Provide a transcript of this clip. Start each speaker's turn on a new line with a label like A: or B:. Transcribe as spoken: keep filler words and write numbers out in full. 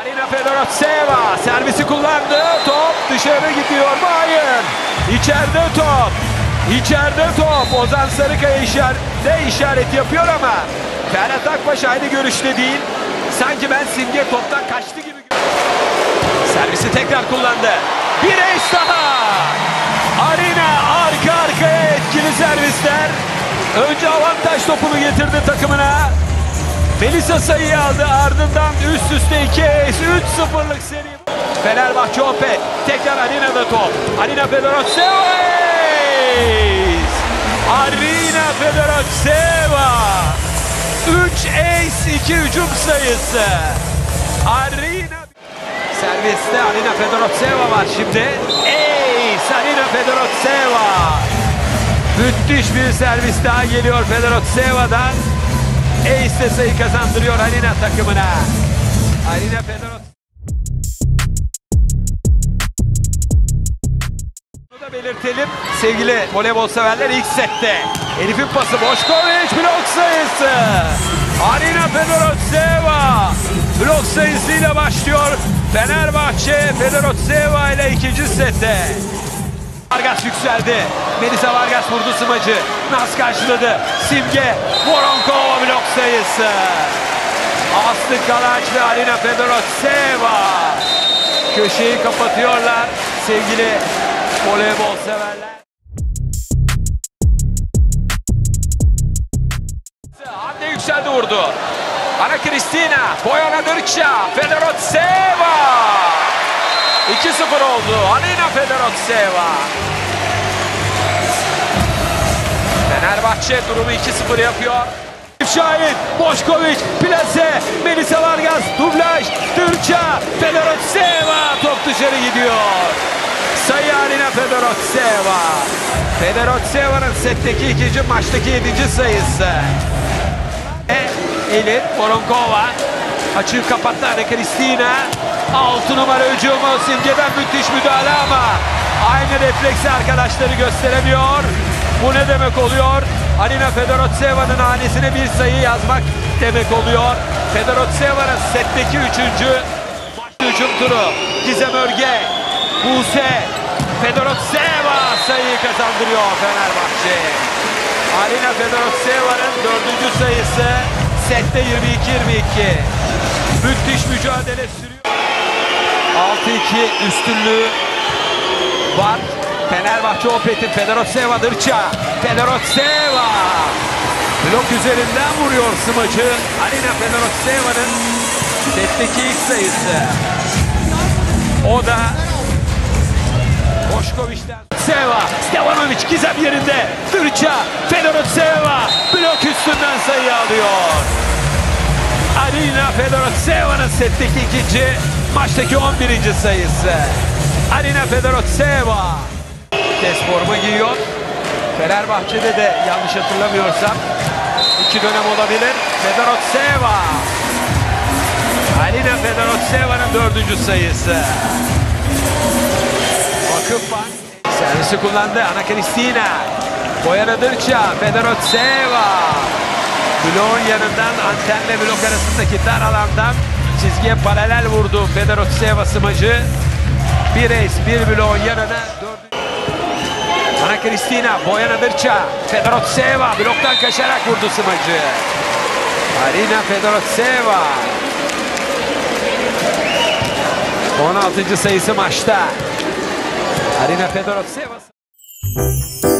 A: Arina Fedorovtseva servisi kullandı. Top dışarı gidiyor mu? Hayır. İçeride top. İçeride top. Ozan Sarıkaya işarette işaret yapıyor ama Ferhat Akbaş aynı görüşte değil. Sanki ben Simge toptan kaçtı gibi. Servisi tekrar kullandı. Bir ace daha. Arina arka arkaya etkili servisler. Önce avantaj topunu getirdi takımına. Melisa sayıyı aldı, ardından üst üste iki ace, üç sıfırlık seri. Fenerbahçe Opet, tekrar Arina'da top. Arina Fedorovtseva. Arina Fedorovtseva. üç ace, iki hücum sayısı. Arina. Serviste Arina Fedorovtseva var şimdi. Ace, Arina Fedorovtseva. Müthiş bir servis daha geliyor Fedorovtseva'dan. Ace sayı kazandırıyor Arina takımına. Arina Fedorovtseva. Bunu da belirtelim sevgili voleybol severler, ilk sette. Elif'in pası, Boşkoviç blok sayısı. Arina Fedorovtseva blok sayısıyla başlıyor. Fenerbahçe Fedorovtseva ile ikinci sette. Vargas yükseldi. Melisa Vargas vurdu smacı. Naz karşıladı. Simge. Voronkova blok sayısı. Aslı Kalaç ve Arina Fedorovtseva köşeyi kapatıyorlar sevgili voleybol severler. Hande yükseldi, vurdu. Ana Kristina. Bojana Drča. Fedorovtseva. iki sıfır oldu. Arina Fedorovtseva. Fenerbahçe durumu iki sıfır yapıyor. Şahin, Boşkoviç, plase, Melisa Vargas, dublaj, Drča, Fedorovtseva, top dışarı gidiyor. Sayı Arina Fedorovtseva. Fedorovtseva'nın setteki ikinci, maçtaki yedinci sayısı. Elin, Voronkova. Açığı kapattı Ana Kristina. altı numara hücumu, Simge'den müthiş müdahale ama aynı refleksi arkadaşları gösteremiyor. Bu ne demek oluyor? Arina Fedorovtseva'nın hanesine bir sayı yazmak demek oluyor. Fedorovtseva'nın setteki üçüncü hücum turu. Gizem Örge, Buse, Fedorovtseva sayıyı kazandırıyor Fenerbahçe. Arina Fedorovtseva'nın dördüncü sayısı. Sette yirmi iki yirmi iki. Müthiş mücadele sürüyor. altı iki üstünlüğü var. Fenerbahçe Opet'in. Fedorovtseva, Drča. Fedorovtseva blok üzerinden vuruyor smacı. Arina Fedorovtseva'nın setteki ilk sayısı. O da Boşkoviç'ten. Seva, Stevanović, Gizem yerinde. Drča, Fedorovtseva blok üstünden sayı alıyor. Arina Fedorovtseva'nın setteki ikinci, maçtaki on birinci sayısı. Arina Fedorovtseva. Test forma giyiyor. Fenerbahçe'de de yanlış hatırlamıyorsam iki dönem olabilir. Fedorovtseva. Arina Fedorovtseva'nın dördüncü sayısı. Vakıfbank servisi kullandı. Ana Kristina. Bojana Drča. Fedorovtseva. Bloğun yanından antenle blok arasındaki dar alandan çizgiye paralel vurdu Fedorovtseva smacı. Bir ace, bir bloğun yanına. Ana Kristina, Bojana Drča. Fedorovtseva bloktan kaçarak vurdu smacı. Arina Fedorovtseva. on altıncı sayısı maçta. Arina Fedorovtseva.